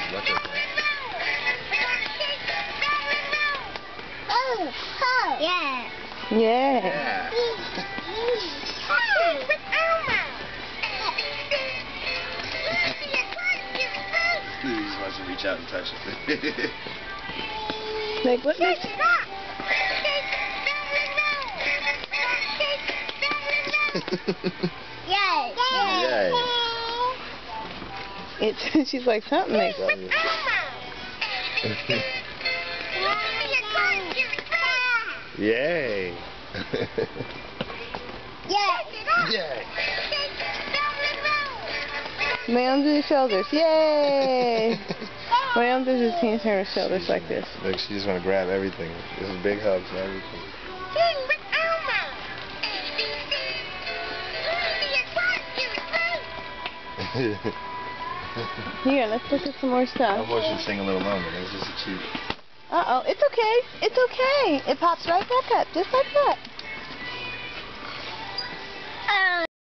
Watch out. Oh, oh. Yeah. Yeah. Oh, with Elmo. He just wants to reach out and touch it. Like, what makes... Yay. Yay. It's, she's like, something makes... Yay. Yay. Yay. My arms are his shoulders. Yay! My arms are his hands on her shoulders like this. Look, she just want to grab everything. This is big hugs and everything. Here, let's look at some more I stuff. want you to sing a little moment. It's just a cheat. Uh-oh, it's okay. It's okay. It pops right back up, just like that.